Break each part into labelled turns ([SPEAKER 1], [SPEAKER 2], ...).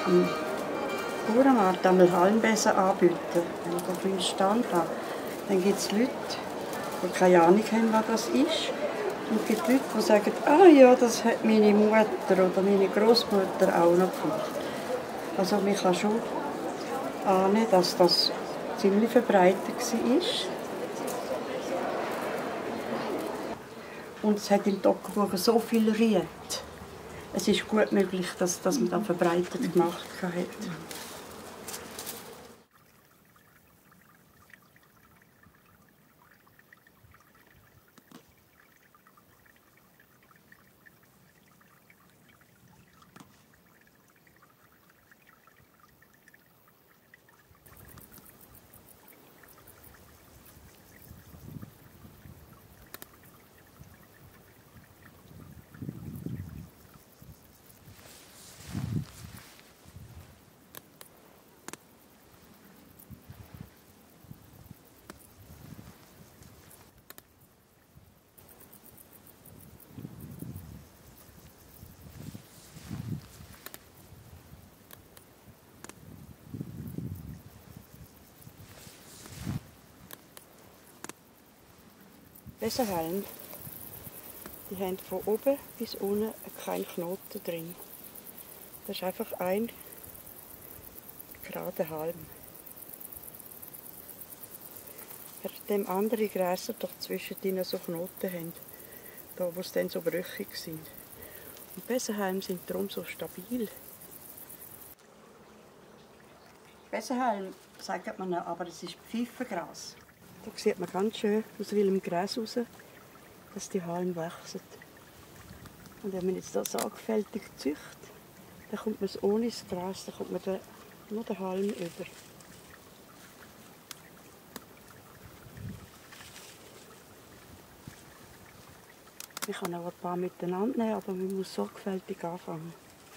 [SPEAKER 1] am Bauernmarkt einmal Halmbesen anbieten, wenn ich da einen Stand habe, dann gibt es Leute, die keine Ahnung haben, was das ist. Und es gibt Leute, die sagen, ah ja, das hat meine Mutter oder meine Großmutter auch noch gemacht. Also man kann schon ahnen, dass das ziemlich verbreitet war. Und es hat in Toggenburg so viel Ried. Es ist gut möglich, dass man das verbreitet gemacht hat. Besenhalme, die haben von oben bis unten keinen Knoten drin. Das ist einfach ein gerader Halm. Während dem andere Gräser doch zwischendrin so Knoten haben, da wo es dann so brüchig sind. Und Besenhalme sind darum so stabil. Besenhalm sagt man, aber es ist Pfeifengras. Da sieht man ganz schön aus dem Gras raus, dass die Halme wachsen. Und wenn man jetzt das sorgfältig züchtet, dann kommt man es ohne das Gras, dann kommt man nur den Halm über. Ich kann auch ein paar miteinander nehmen, aber man muss sorgfältig anfangen.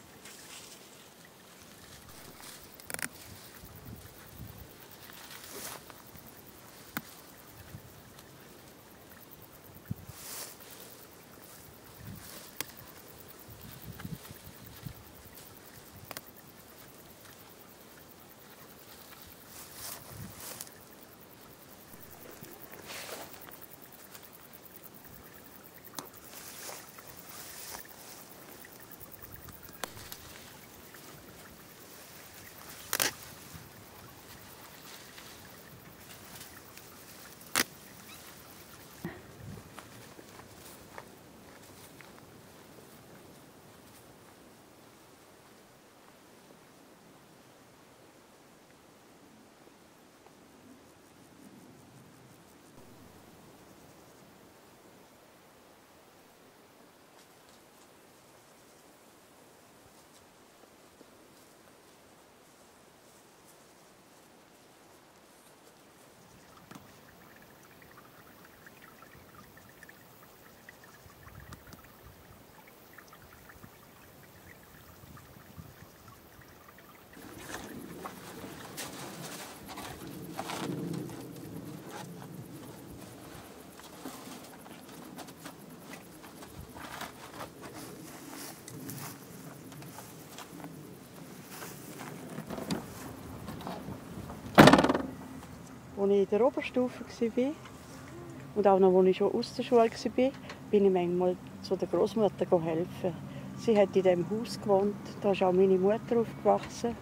[SPEAKER 1] Als ich in der Oberstufe war und auch noch, als ich schon aus der Schule war, bin ich manchmal zu der Großmutter helfen. Sie hat in diesem Haus gewohnt, da ist auch meine Mutter aufgewachsen.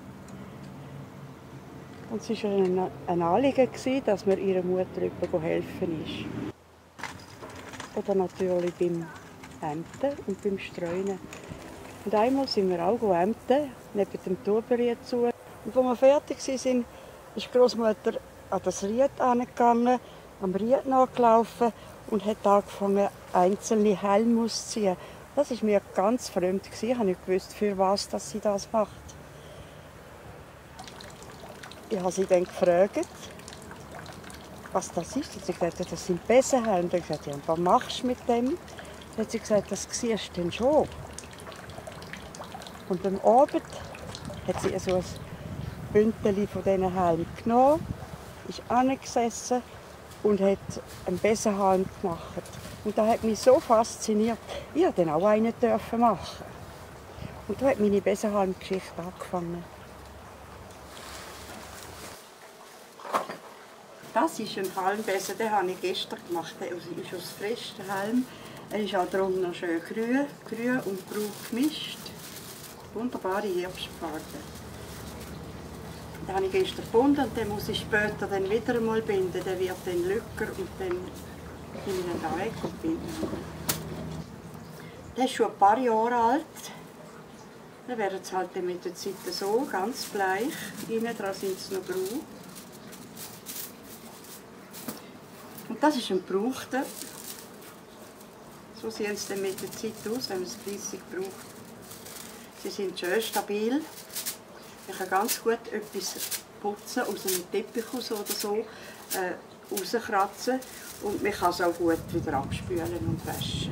[SPEAKER 1] Und es war ein Anliegen, dass mir ihrer Mutter helfen ist. Oder natürlich beim Ämten und beim Streuen. Und einmal sind wir auch ämten, neben dem Turberied zu. Und als wir fertig waren, ist die Großmutter an das Ried angegangen, am Ried nachgelaufen und hat angefangen, einzelne Helme auszuziehen. Das war mir ganz fremd. Ich habe nicht gewusst, für was sie das macht. Ich habe sie dann gefragt, was das ist. Sie hat gesagt, das sind Besenhelme. Ich habe gesagt, ja, und was machst du mit dem? Dann hat sie gesagt, das siehst du denn schon. Und am Abend hat sie so ein Bündel von diesen Helmen genommen, ist angesessen und hat einen Besenhalm gemacht. Und das hat mich so fasziniert. Ich durfte dann auch einen machen. Und da hat meine Besenhalm-Geschichte angefangen. Das ist ein Halmbesen, den habe ich gestern gemacht. Der ist aus frischem Halm. Er ist auch drunter noch schön grün und braun gemischt. Wunderbare Herbstfarbe. Den habe ich gestern gebunden und den muss ich später dann wieder einmal binden. Der wird dann lücker und dann nehme ich ihn da weg und binde ihn. Der ist schon ein paar Jahre alt. Dann werden sie halt mit der Zeit so ganz bleich. Innen dran sind sie noch braun. Und das ist ein gebrauchter. So sehen sie dann mit der Zeit aus, wenn man es fleissig braucht. Sie sind schön stabil. Man kann ganz gut etwas putzen, aus einem Teppich oder so, rauskratzen. Und man kann es auch gut wieder abspülen und waschen.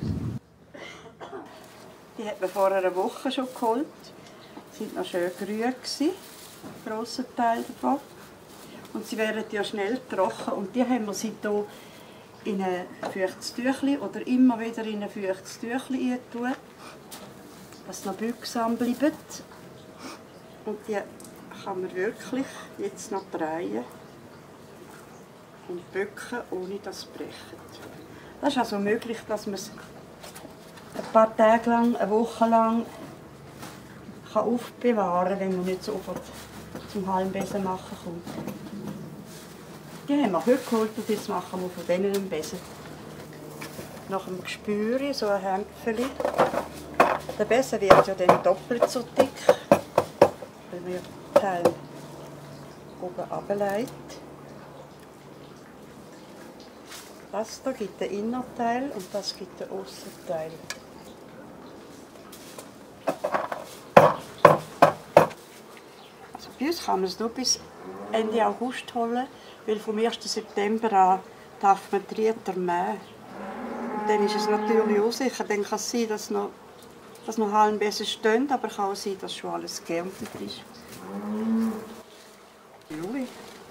[SPEAKER 1] Die hat man vor einer Woche schon geholt. Sie waren noch schön grün, ein grosser Teil davon. Und sie werden ja schnell trocken. Und die haben wir sie hier in ein feuchtes Tüchlein oder immer wieder in ein feuchtes Tüchlein tun, dass sie noch biegsam bleiben. Und die kann man wirklich jetzt noch drehen und bücken, ohne dass es bricht. Das ist also möglich, dass man es ein paar Tage lang, eine Woche lang aufbewahren kann, wenn man nicht sofort zum Halmbesen machen kommt. Die haben wir heute geholt und jetzt machen wir von denen einen Besen. Nach dem Gespür, so ein Hämpfchen. Der Besen wird ja dann doppelt so dick, weil man den Teil oben runterlegt. Das hier gibt den Innerteil und das gibt den Aussenteil. Also bei uns kann man es nur bis Ende August holen, weil vom 1. September an darf man die Rieder mähen. Und dann ist es natürlich unsicher, dann kann es sein, dass noch Halmbesen stehen, aber kann auch sein, dass schon alles geerntet ist. Juli.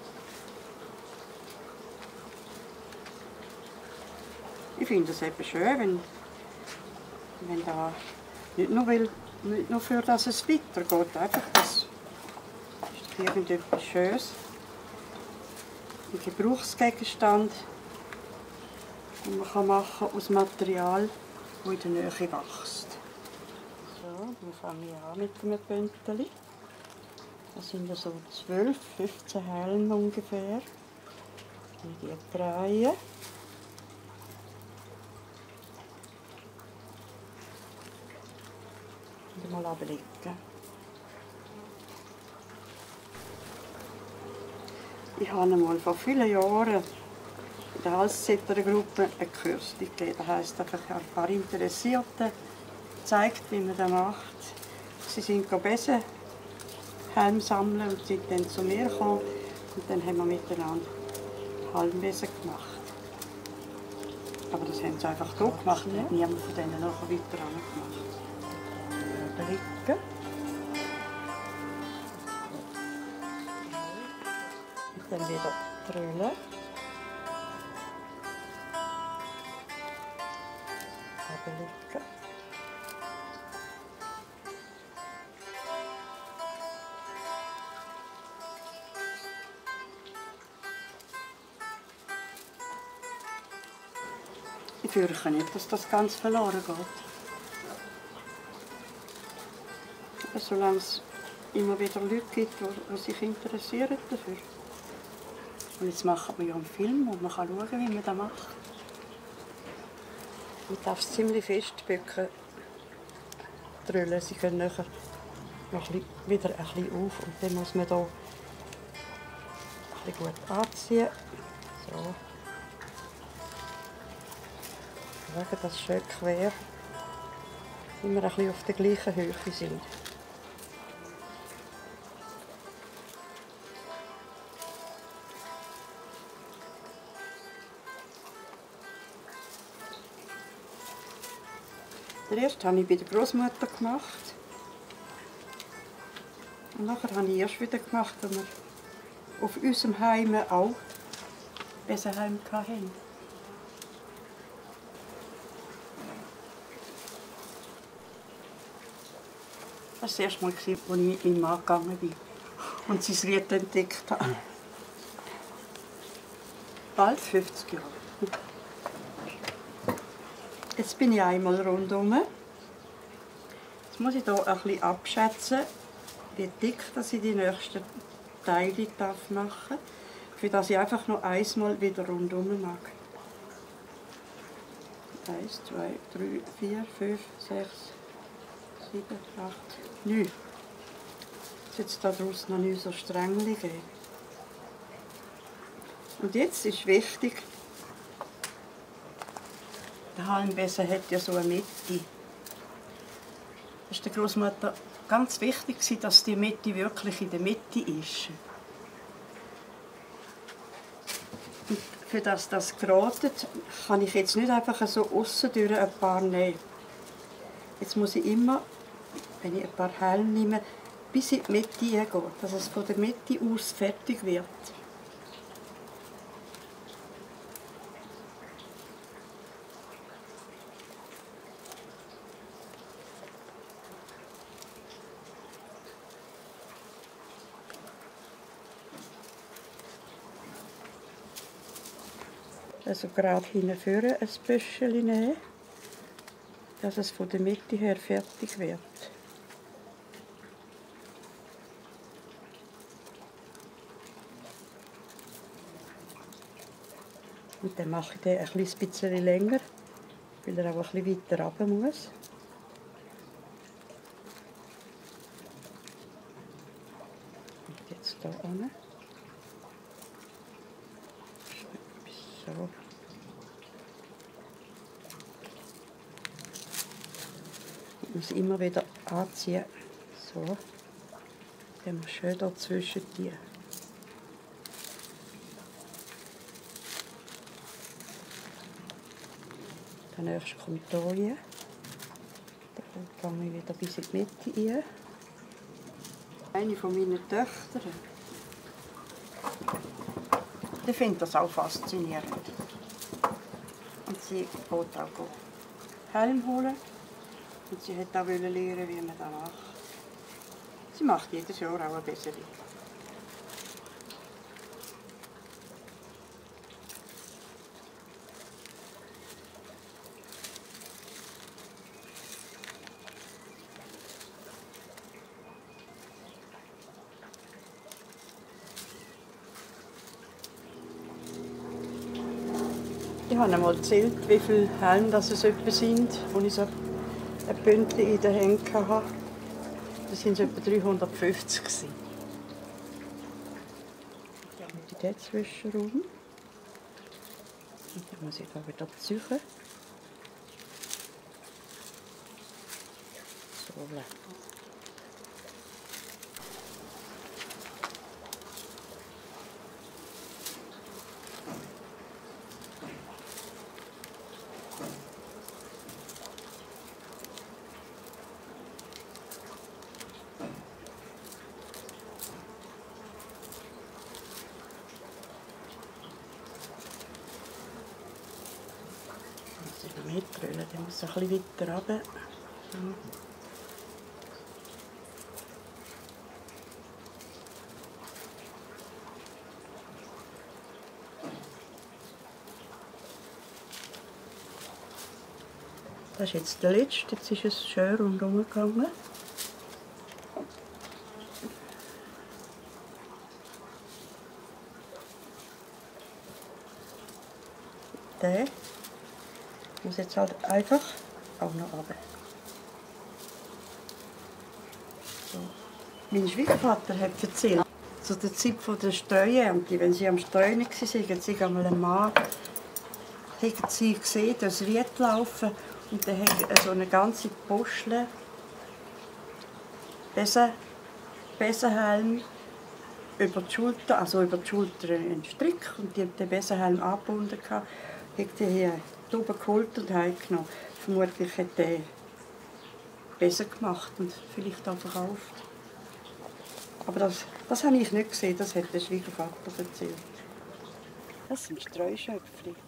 [SPEAKER 1] Ich finde es eben schön, wenn da nicht nur für dass es weitergeht, einfach das ist irgendetwas Schönes. Ein Gebrauchsgegenstand, den man machen kann aus Material, das in der Nähe wächst. So, dann fange ich an mit einem Bündeli. Das sind so 12, 15 Halme ungefähr. Die drehen. Und mal ablegen. Ich habe einmal vor vielen Jahren in der Neck-Cittern-Gruppe einen Kurs gegeben. Das heisst, einfach ein paar Interessierte gezeigt, wie man das macht. Sie sind Besen Halm sammeln und sind dann zu mir gekommen. Und dann haben wir miteinander Halmbesen gemacht. Aber das haben sie einfach hier gemacht. Ja. Niemand von denen nachher weiter gemacht. Überlegen. Dann wieder drüllen. Ablegen. Ich fürchte nicht, dass das ganz verloren geht. Aber solange es immer wieder Leute gibt, die sich interessieren dafür. Und jetzt machen wir ja einen Film, wo man schauen kann, wie man das macht. Man darf es ziemlich fest bücken, drüllen. Sie können nachher noch wieder ein bisschen auf und dann muss man hier ein bisschen gut anziehen. So. Schauen, dass schön quer immer ein bisschen auf der gleichen Höhe sind. Den ersten habe ich bei der Großmutter gemacht. Und nachher habe ich erst wieder gemacht, als wir auf unserem Heim auch Besenheim hatten. Das war das erste Mal, als ich mit meinem Mann gegangen bin und sein Ried entdeckt habe. bald 50 Jahre. Jetzt bin ich einmal rundum. Jetzt muss ich hier ein bisschen abschätzen, wie dick dass ich die nächsten Teile machen darf, für dass ich einfach noch einmal wieder rundum mag. 1, 2, 3, 4, 5, 6, 7, 8, 9. Es jetzt daraus noch nicht so streng geben. Und jetzt ist wichtig, der Halmbesen hat ja so eine Mitte. Das war der Großmutter ganz wichtig, dass die Mitte wirklich in der Mitte ist. Und für das geratet, kann ich jetzt nicht einfach so aussen durch ein paar nehmen. Jetzt muss ich immer, wenn ich ein paar Halme nehme, bis in die Mitte geht, dass es von der Mitte aus fertig wird. Also gerade hinten vorne ein Büschel nehmen, dass es von der Mitte her fertig wird. Und dann mache ich den ein bisschen länger, weil er auch ein bisschen weiter runter muss. Und jetzt hier unten. So. Ich muss immer wieder anziehen. So. Dann muss schön dazwischen die. Dann erst kommt hier. Dann gehe ich wieder bis in die Mitte rein. Eine von meinen Töchtern. Die findet das auch faszinierend. Und sie geht auch Helm holen. Und sie hat auch lernen, wie man das macht. Sie macht jedes Jahr auch ein bisschen. Ich habe einmal gezählt, wie viele Helme das es etwa sind, wo ich so ein Bündel in den Händen hatte. Das waren etwa 350. Dann muss ich den Zwischenraum. Und dann muss ich da wieder ziehen. So. Mitrollen, dann muss es ein bisschen weiter runter. So. Das ist jetzt der letzte, jetzt ist es schön rundherum gegangen. Der muss jetzt halt einfach auch noch runter. So. Mein Schwiegervater hat erzählt, zu der Zeit der Streuernte, wenn sie am Streuen waren, haben sie einmal einen Mann haben sie gesehen, durchs Ried laufen und dann hat so eine ganze Postle Besenhelm über die Schulter, einen Strick und die hat den Besenhelm angebunden. Hat die hier oben geholt und heimgenommen. Vermutlich hat er Besen gemacht und vielleicht auch verkauft. Aber das habe ich nicht gesehen, das hat der Schwiegervater erzählt. Das sind Streuschöpfchen.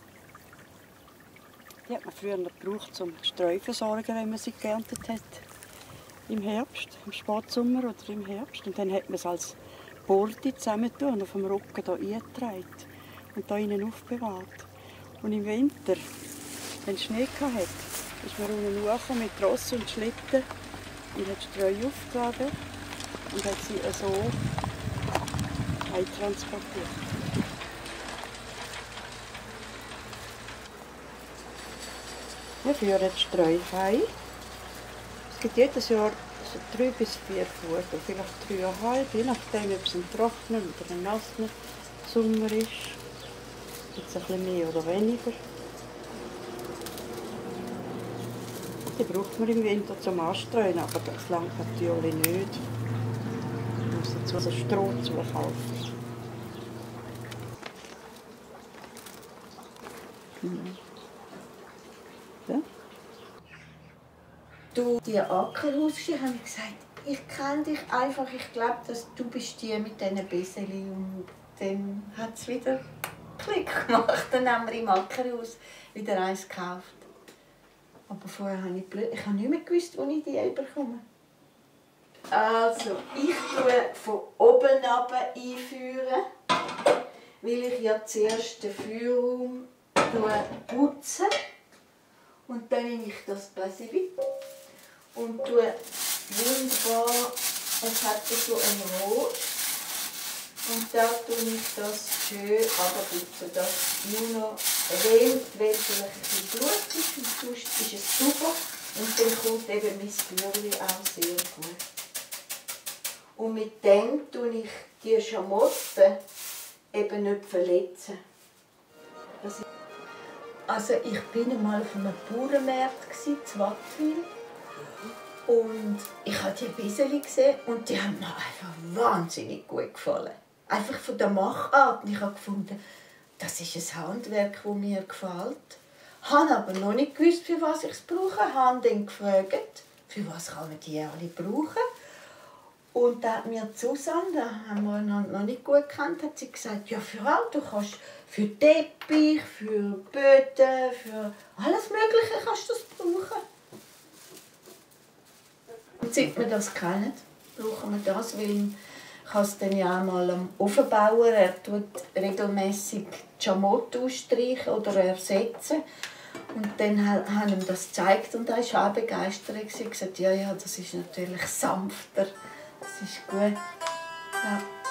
[SPEAKER 1] Die hat man früher noch gebraucht, um die Streu zu versorgen, wenn man sie geerntet hat. Im Herbst, im Spätsommer oder im Herbst. Und dann hat man es als Borde zusammentun und auf dem Rücken hier eingetragen. und hier innen aufbewahrt. Und im Winter, wenn es Schnee hatte, ist man unten hoch mit Ross und Schlitten und hat Streu aufgeladen und hat sie so heimtransportiert. Wir führen die Streu heim. Es gibt jedes Jahr so 3 bis 4 Fuhr, vielleicht 3,5, je nachdem, ob es ein trockener oder ein nasser Sommer ist. Gibt es ein bisschen mehr oder weniger. Die braucht man im Winter zum Anstreuen, aber das langt natürlich nicht. Man muss jetzt also Stroh zukaufen. Ja.
[SPEAKER 2] Du, die Ackerhus, habe ich gesagt, ich kenne dich einfach, ich glaube, dass du bist die mit diesen Beseli. Und dann hat es wieder Klick gemacht. Dann haben wir im Ackerhus wieder eins gekauft. Aber vorher habe ich habe nicht mehr gewusst, wo ich die bekomme. Also, ich tue von oben runter einführen, weil ich ja zuerst den Feuerraum putze. Und dann nehme ich das Basilikum und tue wunderbar, es hat so ein Rot. Und da tue ich das schön runterputzen, dass nur noch eventuell vielleicht ein bisschen Blut ist und sonst ist es super. Und dann kommt eben mein Bürli auch sehr gut. Und mit dem tue ich die Schamotten eben nicht verletzen. Also ich war einmal auf einem Bauernmarkt in Wattwil und ich habe die Biseli gesehen und die haben mir einfach wahnsinnig gut gefallen. Einfach von der Machart. Ich habe gefunden, das ist ein Handwerk, das mir gefällt. Ich habe aber noch nicht gewusst, für was ich es brauche. Ich habe dann gefragt, für was kann man die alle brauchen. Und da hat mir Susanne, da haben wir einander noch nicht gut gekannt, hat sie gesagt, ja für alles, du kannst für Teppich, für Böden, für alles Mögliche kannst du das brauchen. Und seit wir das kennen, brauchen wir das, weil ich habe es dann ja einmal am Ofenbauer, er tut regelmässig die Schamotte ausstreichen oder ersetzen. Und dann haben ihm das gezeigt und er war auch begeistert. Er hat gesagt, ja, das ist natürlich sanfter. Das ist gut. Ja.